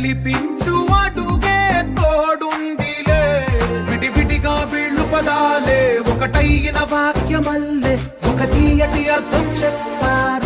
గెలిపించు అడుగే తోడుందిలే విడివిడిగా వీళ్ళు పదాలే ఒకటైన వాక్యమల్లే ఒక తీయటి అర్థం చెప్పారు